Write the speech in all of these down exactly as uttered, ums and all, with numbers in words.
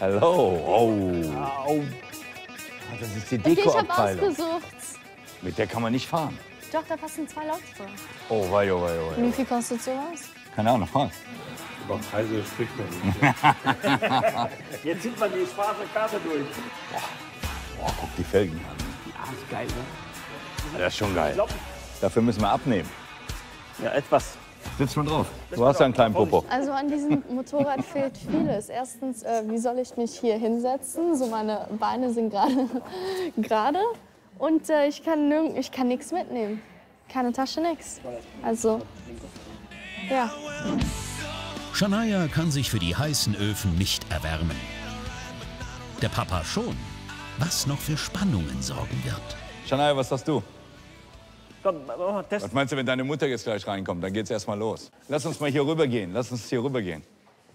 Hallo. Oh. Au. Das ist die Okay, ich habe Deko-Abteilung. ausgesucht. Mit der kann man nicht fahren. Doch, da passen zwei Leute drin. Oh, wei, oh, wei, oh, wei. Wie viel kostet sowas? Keine Ahnung, was? Über Preise spricht man nicht. Jetzt sieht man die schwarze Karte durch. Boah, guck die Felgen an. Ja, ist geil, ne? Das ist schon geil. glaub- Dafür müssen wir abnehmen. Ja, etwas. Sitz mal drauf. Du hast ja einen kleinen Popo. Also an diesem Motorrad fehlt vieles. Erstens, äh, wie soll ich mich hier hinsetzen? So meine Beine sind gerade gerade. Und äh, ich kann nirgend, ich kann nichts mitnehmen. Keine Tasche, nix. Also, ja. Shania kann sich für die heißen Öfen nicht erwärmen. Der Papa schon. Was noch für Spannungen sorgen wird. Shania, was hast du? Komm, machen wir mal Test. Was meinst du, wenn deine Mutter jetzt gleich reinkommt? Dann geht's erst mal los. Lass uns mal hier rüber gehen. Lass uns hier rüber gehen.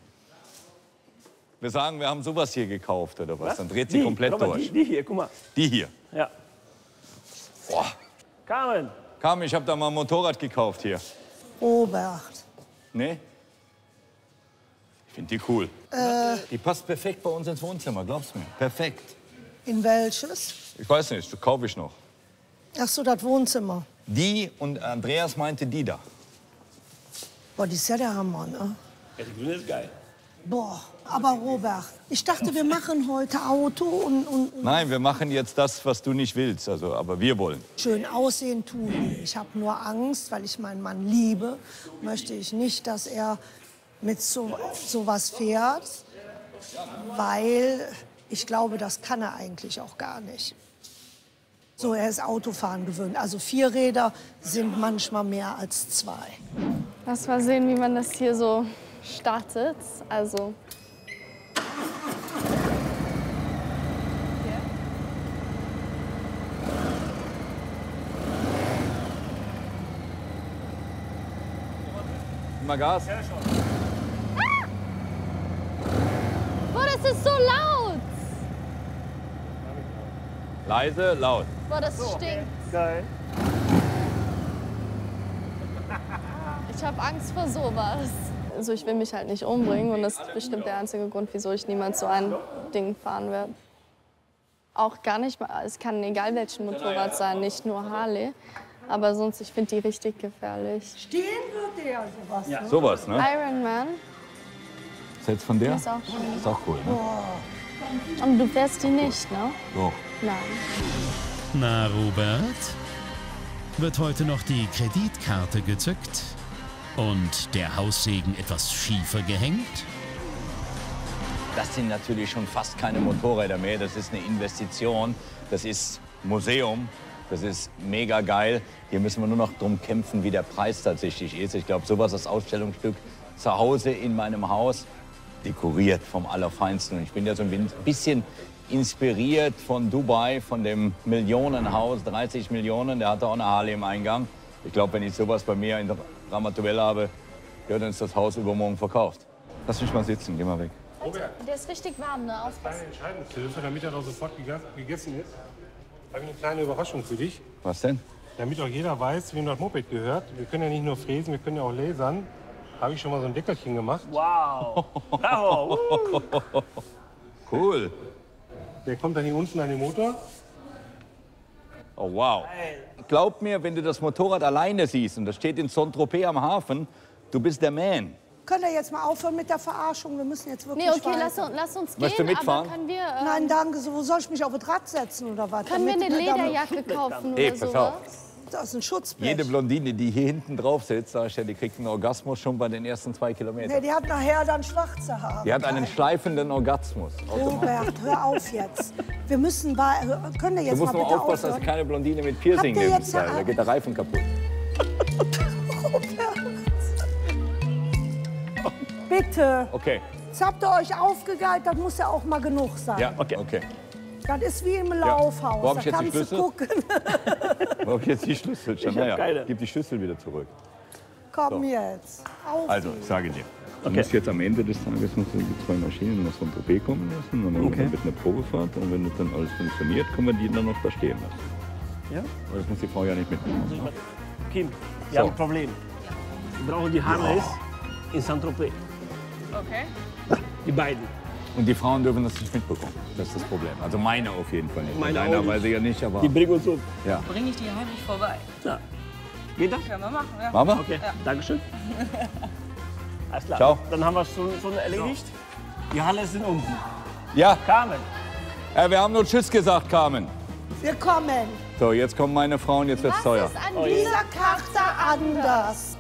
Wir sagen, wir haben sowas hier gekauft oder was? Dann dreht sie Die, komplett Robert, durch. Die, die hier, guck mal. Die hier. Ja. Boah. Carmen. Carmen, ich habe da mal ein Motorrad gekauft hier. Robert. Nee? Ich finde die cool. Äh, Die passt perfekt bei uns ins Wohnzimmer, glaubst du mir? Perfekt. in welches? Ich weiß nicht, das kaufe ich noch. Ach so, das Wohnzimmer. Die und Andreas meinte die da. Boah, die ist ja der Hammer, ne? Ja, die grüne ist geil. Boah, aber Robert, ich dachte, wir machen heute Auto und, und, und Nein, wir machen jetzt das, was du nicht willst, also, aber wir wollen. schön aussehen tun. Ich habe nur Angst, weil ich meinen Mann liebe, möchte ich nicht, dass er mit so sowas fährt, weil ich glaube, das kann er eigentlich auch gar nicht. So, er ist Autofahren gewöhnt. Also vier Räder sind manchmal mehr als zwei. Lass mal sehen, wie man das hier so startet. Also. Mal Gas. Boah, das ist so laut! Leise, laut. Boah, das stinkt. Geil. Ich habe Angst vor sowas. Also ich will mich halt nicht umbringen und das ist bestimmt der einzige Grund, wieso ich niemals so ein Ding fahren werde. Auch gar nicht, mal- es kann egal welchen Motorrad sein, nicht nur Harley. Aber sonst, ich finde die richtig gefährlich. Stehen würde er sowas. Ja. Sowas, ne? Iron Man Ist jetzt von der? ist auch schön. Ist auch cool, ne? Und du fährst die nicht, ne? Doch. Nein. Na, Robert? Wird heute noch die Kreditkarte gezückt? Und der Haussegen etwas schiefer gehängt? Das sind natürlich schon fast keine Motorräder mehr. Das ist eine Investition. Das ist Museum. Das ist mega geil. Hier müssen wir nur noch drum kämpfen, wie der Preis tatsächlich ist. Ich glaube, sowas als Ausstellungsstück zu Hause in meinem Haus, dekoriert vom Allerfeinsten. Und ich bin ja so ein bisschen inspiriert von Dubai, von dem Millionenhaus, dreißig Millionen. Der hatte auch eine Harley im Eingang. Ich glaube, wenn ich sowas bei mir in der Ramatuelle habe, ja, dann ist das Haus übermorgen verkauft. Lass mich mal sitzen, geh mal weg. Der ist richtig warm, ne? Aufpassen. Kleine Entscheidungshilfe, damit er doch sofort gega- gegessen ist. Habe ich eine kleine Überraschung für dich. Was denn? Damit auch jeder weiß, wem das Moped gehört. Wir können ja nicht nur fräsen, wir können ja auch lasern. Habe ich schon mal so ein Deckelchen gemacht. Wow. Bravo. Uh. Cool. Der kommt dann hier unten an den Motor. Oh, wow. Glaub mir, wenn du das Motorrad alleine siehst und das steht in Saint-Tropez am Hafen, du bist der Man. Könnt ihr jetzt mal aufhören mit der Verarschung? Wir müssen jetzt wirklich Nee, okay, weiter. lass, uns- lass uns gehen, Möchtest du mitfahren? aber können wir, ähm, Nein, danke. So, wo soll ich mich auf das Rad setzen oder was? können wir Damit- eine damit- Lederjacke kaufen Ey, oder pass sowas? auf. Das ist ein Schutzblech. Jede Blondine, die hier hinten drauf sitzt, sag ich ja, die kriegt einen Orgasmus schon bei den ersten zwei Nee, Kilometern. die hat nachher dann schwarze Haare. Die hat einen schleifenden Orgasmus. Robert, hör auf jetzt. Wir müssen bei. Können wir Du jetzt musst mal nur bitte aufpassen, dass aufhören? keine Blondine mit Piercing Habt ihr neben jetzt sei. ja- Da geht der Reifen kaputt. Bitte. Okay. Jetzt habt ihr euch aufgegeilt, das muss ja auch mal genug sein. Ja, okay. okay. Das ist wie im Laufhaus. Wo hab ich da jetzt die kannst du Schlüssel? gucken. Wo hab ich jetzt die Schlüssel schon? Ich hab Naja, keine. gib die Schlüssel wieder zurück. Komm jetzt. Auf. Also, ich sage dir. Du Okay. musst jetzt am Ende des Tages musst du die zwei Maschinen nach Saint-Tropez kommen lassen. Und dann Okay. wird eine Probefahrt. Und wenn das dann alles funktioniert, können wir die dann noch da stehen lassen. Ja? Aber das muss die Frau ja nicht mitnehmen. Ne? Kim, wir So. haben ein Problem. Wir brauchen die Harleys in Saint-Tropez. Okay. Die beiden. Und die Frauen dürfen das nicht mitbekommen. Das ist das Problem. Also meine auf jeden Fall nicht. Meine Deiner auch nicht. weiß ich ja nicht, aber... Die bringen uns um. Ja. Bring ich die heimlich vorbei. Ja. Geht das? Können wir machen, ja. Machen wir? Okay, Dankeschön. Alles klar. Ciao. Dann haben wir es schon, schon erledigt. Die Halle ist unten. Ja, Carmen. äh, wir haben nur Tschüss gesagt, Carmen. Wir kommen. So, jetzt kommen meine Frauen, jetzt wird's Was teuer. ist an Dieser dieser Karte anders.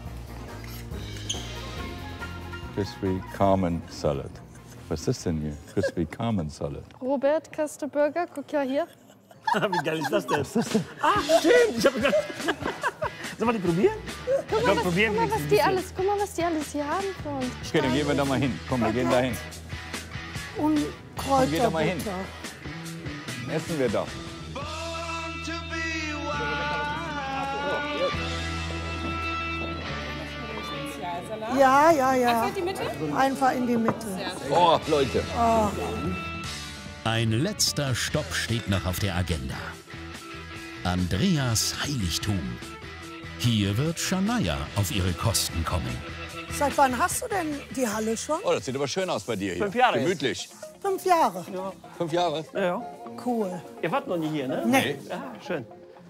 Crispy Carmen Salad. Was ist das denn hier? Crispy Carmen Salad. Robert, kriegst du Burger? Guck ja hier. Wie geil ist das denn? Was ist das denn? Ah, stimmt. Ich hab gedacht. Sollen wir die probieren? Guck Ja, mal, was, probieren guck mal, wir was ein die bisschen. alles, guck mal, was die alles hier haben für uns. Okay, dann gehen wir da mal hin. Komm, wir gehen da hin. Und Geht da mal hin. Kräuterbutter. Essen wir da. Ja, ja, ja. Einfach in die Mitte? Einfach in die Mitte. Oh, Leute. Ein letzter Stopp steht noch auf der Agenda. Andreas Heiligtum. Hier wird Shania auf ihre Kosten kommen. Seit wann hast du denn die Halle schon? Oh, das sieht aber schön aus bei dir hier. Fünf Jahre Gemütlich. Fünf Jahre. Fünf Jahre? Ja, ja. Cool. Ihr wart noch nie hier, ne? Nee. Ja, schön.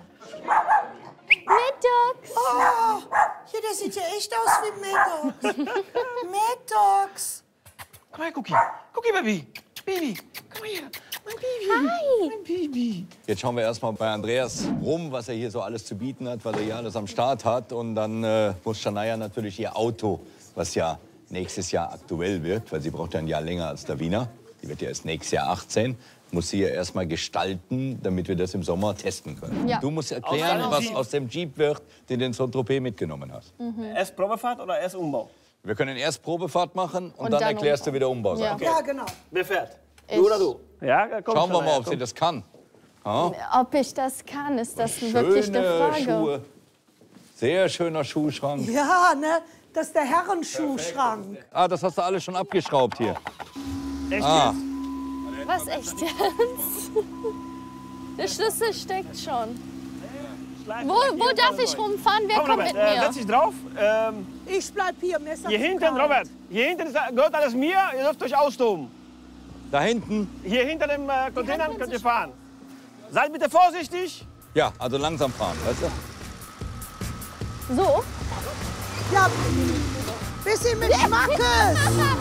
Mittags. Oh, hier, der sieht ja echt aus wie Maddox. Maddox. Komm her, Cookie. Cookie, Baby. Baby, komm her. Mein Baby. Hi. Mein Baby. Jetzt schauen wir erstmal bei Andreas rum, was er hier so alles zu bieten hat, was er hier alles am Start hat. Und dann äh, muss Shania natürlich ihr Auto, was ja nächstes Jahr aktuell wird, weil sie braucht ja ein Jahr länger als Davina. Die wird ja erst nächstes Jahr achtzehn. Muss sie ja erstmal gestalten, damit wir das im Sommer testen können. Ja. Du musst erklären, Aus was deinem aus dem Jeep wird, den du in Saint-Tropez mitgenommen hast. Erst Probefahrt oder erst Umbau? Wir können erst Probefahrt machen und, Und dann, dann erklärst Umbau. du wieder Umbau. Ja. Ja, genau. Wer fährt? Ich. Du oder du? Ja, komm. Schauen wir Shania, mal, ob komm. sie das kann. Ob ich das kann, ist das wirklich eine Schöne Frage. Schuhe. Sehr schöner Schuhschrank. Ja, ne? Das ist der Herrenschuhschrank. Ah, das hast du alles schon abgeschraubt hier. Echt Ah. jetzt? Was, echt jetzt? Der Schlüssel steckt schon. Schleifen Wo, wir hier wo darf und ich dann rumfahren? Wer Komm, kommt Robert, mit äh, mir? setz dich drauf. Ähm, Ich bleib hier, Messer. hier hinten, Robert. Hier hinten ist, gehört alles mir. Ihr dürft euch austoben. Da hinten. Hier hinter dem äh, Container könnt ihr fahren. Seid bitte vorsichtig. Ja, also langsam fahren, weißt du? So? Ja, bisschen mit Schmackes.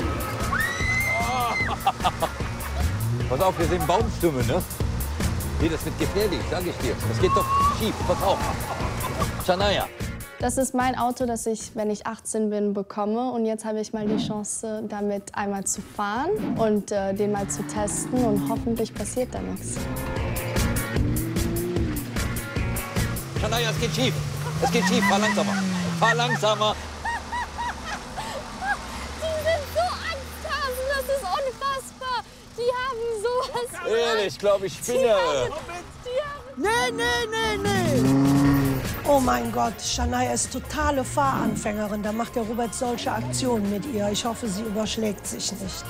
Pass auf, wir sehen Baumstümme, ne? Nee, das wird gefährlich, sag ich dir. Das geht doch schief, pass auf. Shania. Das ist mein Auto, das ich, wenn ich achtzehn bin, bekomme. Und jetzt habe ich mal die Chance, damit einmal zu fahren und äh, den mal zu testen. Und hoffentlich passiert da nichts. Shania, es geht schief. Es geht schief, fahr langsamer. Fahr langsamer. Die sind so Angsthasen, das ist unfassbar. Die haben sowas. Ehrlich, ich glaube, ich spinne. Nee, nee, nee, nee. Oh mein Gott, Shania ist totale Fahranfängerin. Da macht der Robert solche Aktionen mit ihr. Ich hoffe, sie überschlägt sich nicht.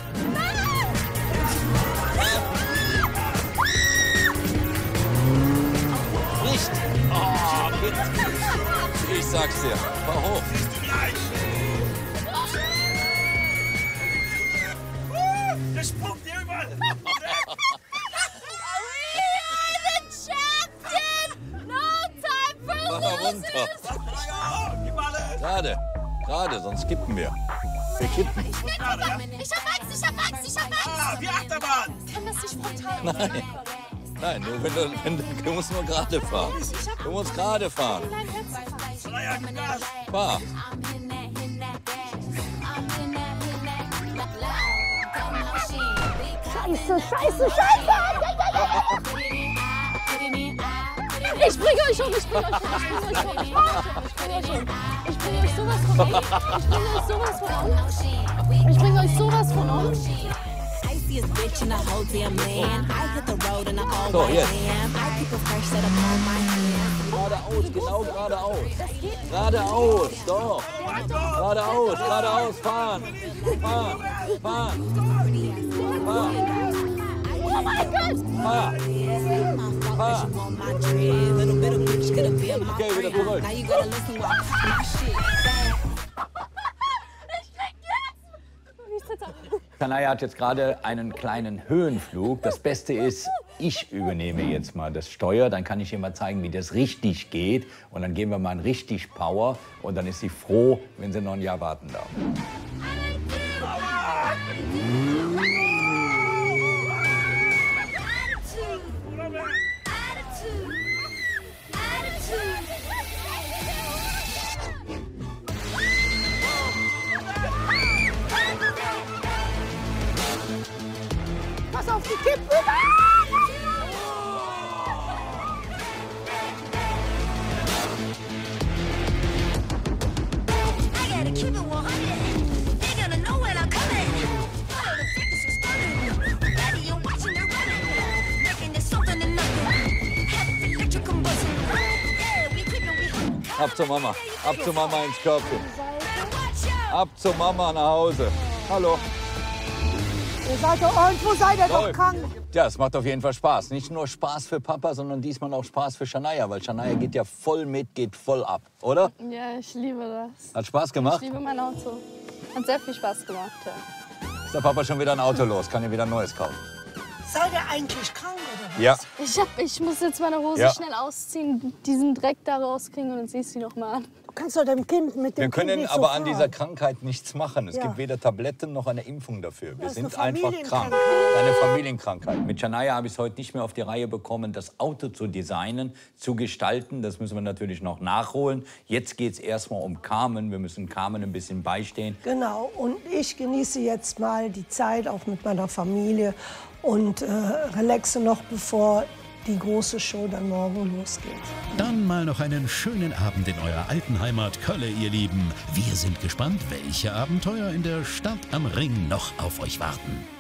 Nicht. Oh, bitte. Ich sag's dir. Fahr hoch. Der spuckt hier überall. Mach mal runter. Gerade. Gerade, sonst kippen wir. Wir kippen. Ich hab Angst, ich hab Angst, ich hab Angst. Ah, wie Achterbahn. Kann das nicht spontan? Nein. Nein, nur wenn du, wenn du, du musst nur gerade fahren. Du musst gerade fahren. Shania, gib Gas. Fahr. Scheiße, scheiße, scheiße! Ich bringe euch um, ich bringe euch um, ich bringe euch um, ich bringe euch um. Ich bringe euch sowas von um. Ich bringe euch sowas von um. Ich bringe euch sowas von um. So, jetzt. Geradeaus, genau geradeaus. Geradeaus, doch. Geradeaus, geradeaus, fahren. Fahren, fahren. Fahren. Oh mein Gott! Fahr. Fahr. Okay, wieder zurück. Ich sitze. Shania hat jetzt gerade einen kleinen Höhenflug. Das Beste ist, ich übernehme jetzt mal das Steuer. Dann kann ich ihr mal zeigen, wie das richtig geht. Und dann geben wir mal ein richtig Power. Und dann ist sie froh, wenn sie noch ein Jahr warten darf. Pass auf die Kippe! Ab zur Mama, ab zur Mama ins Körbchen. Ab zur Mama nach Hause. Hallo. Ihr seid doch irgendwo, seid ihr doch krank. Ja, es macht auf jeden Fall Spaß. Nicht nur Spaß für Papa, sondern diesmal auch Spaß für Shania, weil Shania geht ja voll mit, geht voll ab, oder? Ja, ich liebe das. Hat Spaß gemacht? Ich liebe mein Auto. Hat sehr viel Spaß gemacht, ja. Ist der Papa schon wieder ein Auto los? Kann ihr wieder ein neues kaufen? Seid ihr eigentlich krank oder was? Ja. Ich, hab, ich muss jetzt meine Hose Ja. schnell ausziehen, diesen Dreck da rauskriegen und dann ziehst du die noch mal an. Du kannst doch dem Kind mit dem Wir können Kind nicht aber so an fahren. dieser Krankheit nichts machen. Es Ja. gibt weder Tabletten noch eine Impfung dafür. Wir Das ist sind eine einfach krank. Familienkrankheit. Eine Familienkrankheit. Mit Shania habe ich es heute nicht mehr auf die Reihe bekommen, das Auto zu designen, zu gestalten. Das müssen wir natürlich noch nachholen. Jetzt geht es erstmal um Carmen. Wir müssen Carmen ein bisschen beistehen. Genau, und ich genieße jetzt mal die Zeit auch mit meiner Familie und äh, relaxe noch, bevor die große Show dann morgen losgeht. Dann mal noch einen schönen Abend in eurer alten Heimat Kölle, ihr Lieben. Wir sind gespannt, welche Abenteuer in der Stadt am Ring noch auf euch warten.